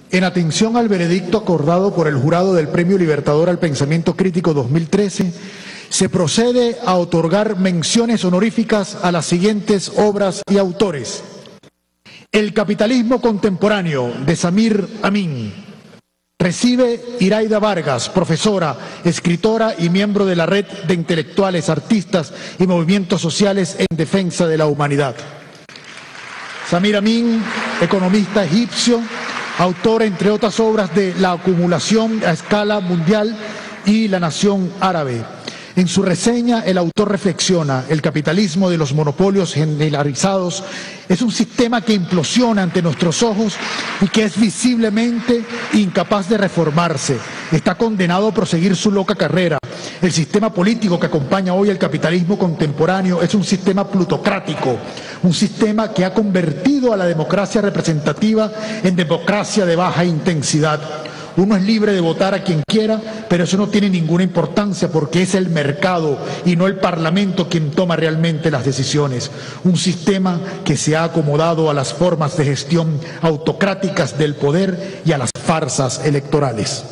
En atención al veredicto acordado por el jurado del Premio Libertador al Pensamiento Crítico 2013, se procede a otorgar menciones honoríficas a las siguientes obras y autores. El capitalismo contemporáneo, de Samir Amin. Recibe Iraida Vargas, profesora, escritora y miembro de la Red de Intelectuales, Artistas y Movimientos Sociales en Defensa de la Humanidad. Samir Amin, economista egipcio, autor, entre otras obras, de La acumulación a escala mundial y La nación árabe. En su reseña, el autor reflexiona: el capitalismo de los monopolios generalizados es un sistema que implosiona ante nuestros ojos y que es visiblemente incapaz de reformarse. Está condenado a proseguir su loca carrera. El sistema político que acompaña hoy al capitalismo contemporáneo es un sistema plutocrático, un sistema que ha convertido a la democracia representativa en democracia de baja intensidad. Uno es libre de votar a quien quiera, pero eso no tiene ninguna importancia porque es el mercado y no el Parlamento quien toma realmente las decisiones. Un sistema que se ha acomodado a las formas de gestión autocráticas del poder y a las farsas electorales.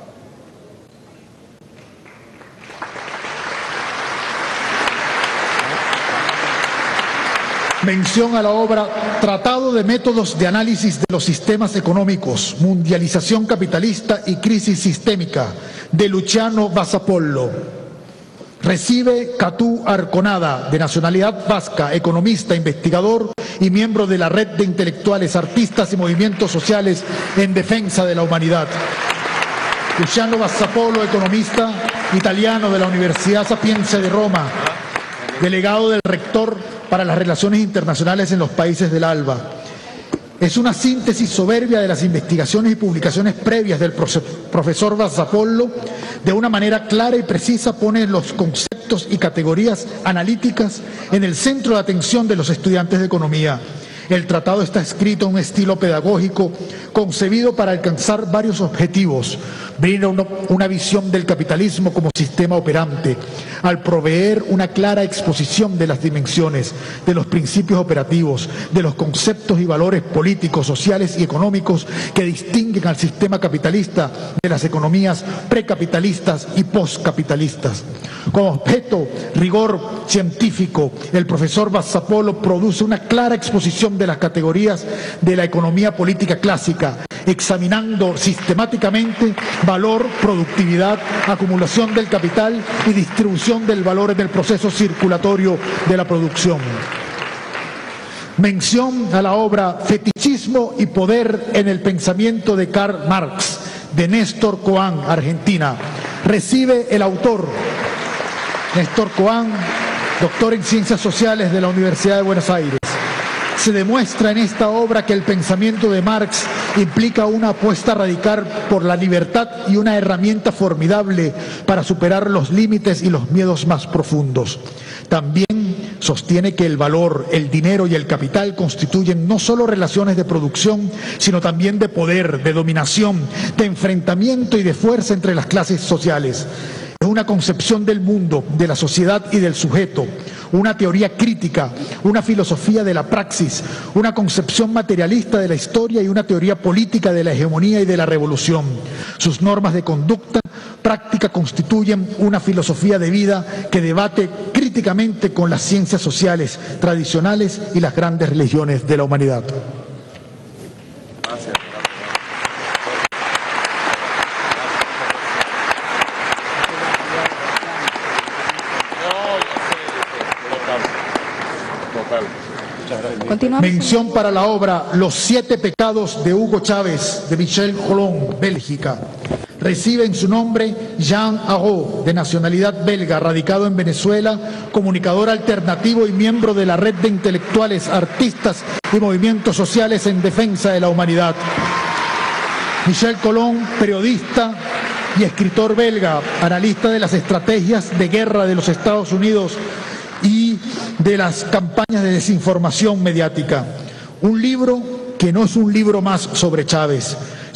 Mención a la obra Tratado de Métodos de Análisis de los Sistemas Económicos, Mundialización Capitalista y Crisis Sistémica, de Luciano Vassapollo. Recibe Katú Arconada, de nacionalidad vasca, economista, investigador y miembro de la Red de Intelectuales, Artistas y Movimientos Sociales en Defensa de la Humanidad. Luciano Vassapollo, economista italiano de la Universidad Sapienza de Roma, delegado del rector para las relaciones internacionales en los países del ALBA. Es una síntesis soberbia de las investigaciones y publicaciones previas del profesor Vassapollo. De una manera clara y precisa pone los conceptos y categorías analíticas en el centro de atención de los estudiantes de economía. El tratado está escrito en un estilo pedagógico concebido para alcanzar varios objetivos. Brinda una visión del capitalismo como sistema operante, al proveer una clara exposición de las dimensiones, de los principios operativos, de los conceptos y valores políticos, sociales y económicos que distinguen al sistema capitalista de las economías precapitalistas y postcapitalistas. Como objeto, rigor científico, el profesor Vassapollo produce una clara exposición de las categorías de la economía política clásica, examinando sistemáticamente valor, productividad, acumulación del capital y distribución del valor en el proceso circulatorio de la producción. Mención a la obra Fetichismo y Poder en el Pensamiento de Karl Marx, de Néstor Coan, Argentina. Recibe el autor, Néstor Coan, doctor en Ciencias Sociales de la Universidad de Buenos Aires. Se demuestra en esta obra que el pensamiento de Marx implica una apuesta radical por la libertad y una herramienta formidable para superar los límites y los miedos más profundos. También sostiene que el valor, el dinero y el capital constituyen no solo relaciones de producción, sino también de poder, de dominación, de enfrentamiento y de fuerza entre las clases sociales. Es una concepción del mundo, de la sociedad y del sujeto, una teoría crítica, una filosofía de la praxis, una concepción materialista de la historia y una teoría política de la hegemonía y de la revolución. Sus normas de conducta práctica constituyen una filosofía de vida que debate críticamente con las ciencias sociales tradicionales y las grandes religiones de la humanidad. Gracias. Mención para la obra Los 7 pecados de Hugo Chávez, de Michel Colón, Bélgica. Recibe en su nombre Jean Araud, de nacionalidad belga, radicado en Venezuela, comunicador alternativo y miembro de la Red de Intelectuales, Artistas y Movimientos Sociales en Defensa de la Humanidad. Michel Colón, periodista y escritor belga, analista de las estrategias de guerra de los Estados Unidos y de las campañas de desinformación mediática. Un libro que no es un libro más sobre Chávez,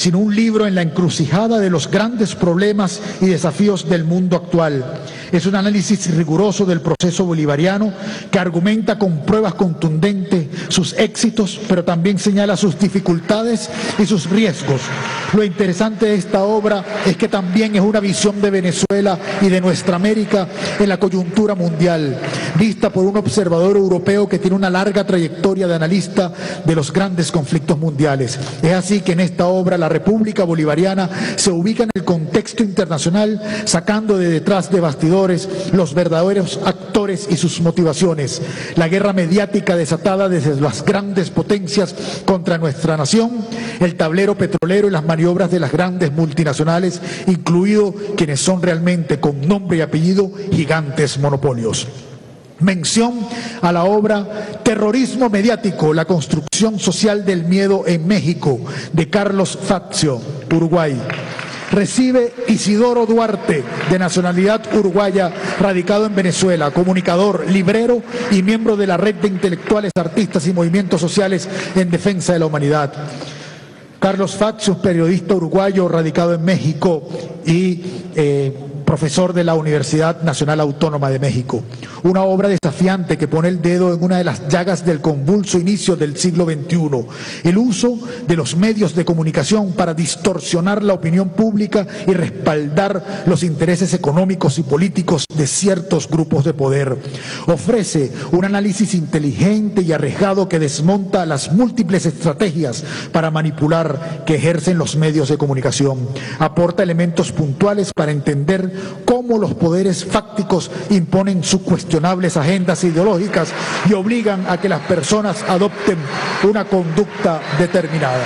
sino un libro en la encrucijada de los grandes problemas y desafíos del mundo actual. Es un análisis riguroso del proceso bolivariano que argumenta con pruebas contundentes sus éxitos, pero también señala sus dificultades y sus riesgos. Lo interesante de esta obra es que también es una visión de Venezuela y de nuestra América en la coyuntura mundial, vista por un observador europeo que tiene una larga trayectoria de analista de los grandes conflictos mundiales. Es así que en esta obra la República Bolivariana se ubica en el contexto internacional, sacando de detrás de bastidores los verdaderos actores y sus motivaciones. La guerra mediática desatada desde las grandes potencias contra nuestra nación, el tablero petrolero y las maniobras de las grandes multinacionales, incluido quienes son realmente con nombre y apellido gigantes monopolios. Mención a la obra Terrorismo mediático, la construcción social del miedo en México, de Carlos Fazio, Uruguay. Recibe Isidoro Duarte, de nacionalidad uruguaya, radicado en Venezuela, comunicador, librero y miembro de la red de intelectuales, artistas y movimientos sociales en defensa de la humanidad. Carlos Fazio, periodista uruguayo radicado en México y profesor de la Universidad Nacional Autónoma de México. Una obra desafiante que pone el dedo en una de las llagas del convulso inicio del siglo XXI, el uso de los medios de comunicación para distorsionar la opinión pública y respaldar los intereses económicos y políticos de ciertos grupos de poder. Ofrece un análisis inteligente y arriesgado que desmonta las múltiples estrategias para manipular que ejercen los medios de comunicación. Aporta elementos puntuales para entender cómo los poderes fácticos imponen sus cuestionables agendas ideológicas y obligan a que las personas adopten una conducta determinada.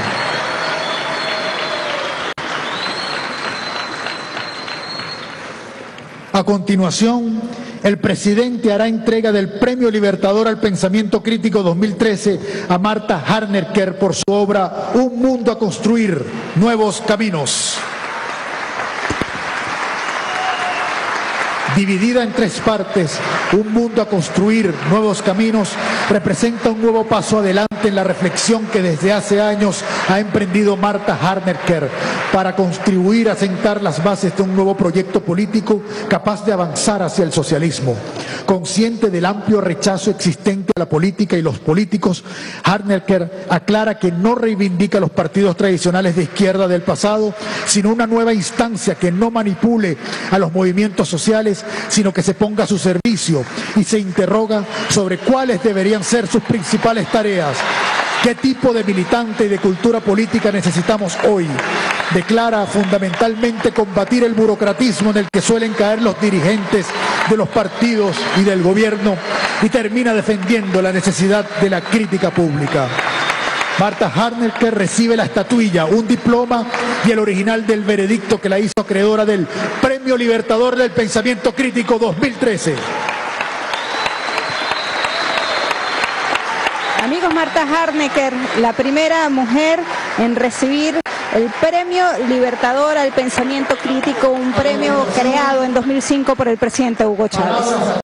A continuación, el presidente hará entrega del Premio Libertador al Pensamiento Crítico 2013 a Marta Harnecker por su obra Un mundo a construir, nuevos caminos. Dividida en tres partes, Un mundo a construir, nuevos caminos, representa un nuevo paso adelante en la reflexión que desde hace años ha emprendido Marta Harnecker para contribuir a sentar las bases de un nuevo proyecto político capaz de avanzar hacia el socialismo. Consciente del amplio rechazo existente a la política y los políticos, Harnecker aclara que no reivindica los partidos tradicionales de izquierda del pasado, sino una nueva instancia que no manipule a los movimientos sociales, sino que se ponga a su servicio, y se interroga sobre cuáles deberían ser sus principales tareas. ¿Qué tipo de militante y de cultura política necesitamos hoy? Declara fundamentalmente combatir el burocratismo en el que suelen caer los dirigentes de los partidos y del gobierno, y termina defendiendo la necesidad de la crítica pública. Marta Harnecker recibe la estatuilla, un diploma y el original del veredicto que la hizo acreedora del Premio Libertador del Pensamiento Crítico 2013. Amigos, Marta Harnecker, la primera mujer en recibir el Premio Libertador al Pensamiento Crítico, un premio creado en 2005 por el presidente Hugo Chávez.